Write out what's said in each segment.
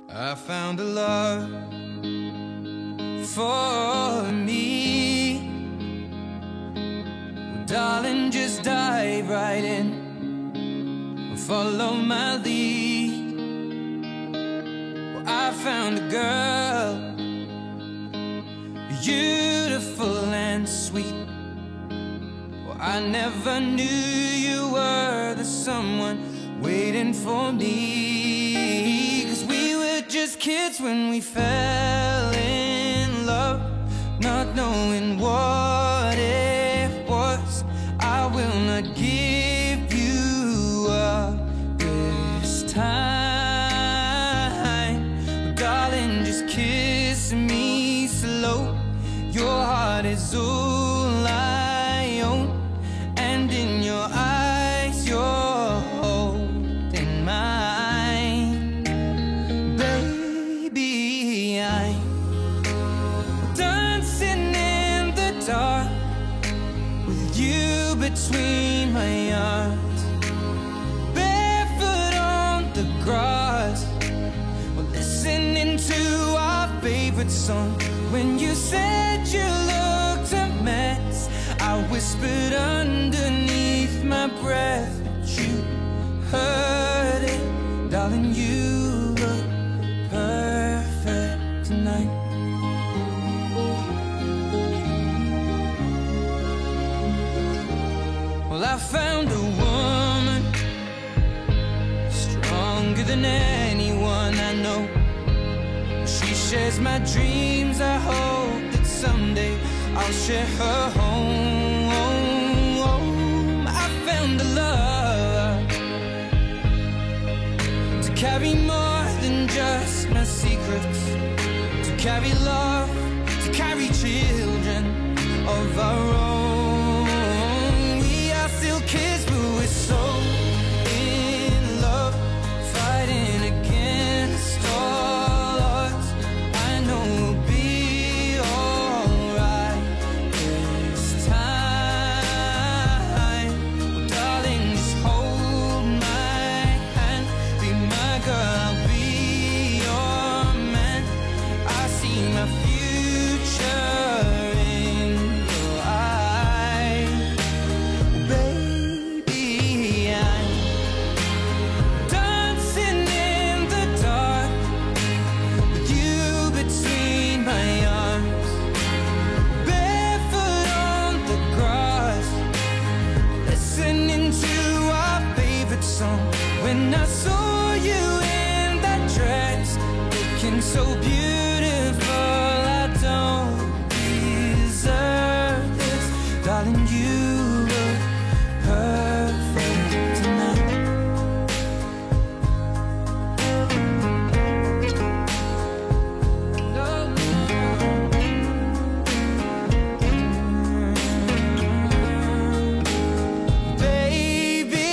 I found a love for me. Well, darling, just dive right in, follow my lead. Well, I found a girl, beautiful and sweet. Well, I never knew you were the someone waiting for me. 'Cause we were just kids when we fell in love, not knowing what it was. I will not give you up this time. Darling, just kiss me slow. Your heart is all I own, and in your eyes you're holding mine. Baby, I'm dancing in the dark with you between my arms, barefoot on the grass. We're listening to our favorite song. When you said you looked a mess, I whispered underneath my breath, but you heard it. Darling, you look perfect tonight. Well, I found a woman stronger than anyone I know. She shares my dreams. I hope that someday I'll share her home. I found a love to carry more than just my secrets, to carry love, to carry children of our own. We are still kids, but we're so in love, fighting against all odds. I know we'll be alright this time. Oh, darling, just hold my hand, be my girl, I'll be your man. I see my future in your eyes. Baby, I'm dancing in the dark with you between my arms, barefoot on the grass, listening to our favorite song. When I saw you in that dress, looking so beautiful, I don't deserve this. Darling, you look perfect tonight. Baby,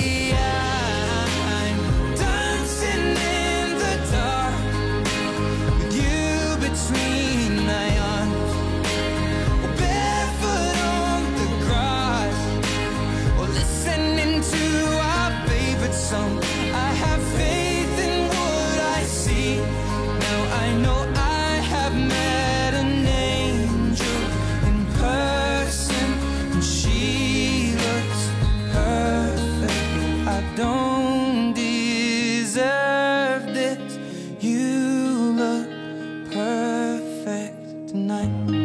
I'm dancing in the dark with you between my arms, barefoot on the grass, or listening to our favorite song. I have faith in what I see. Now I know I have met an angel in person, and she looks perfect. I don't deserve this. You look perfect tonight.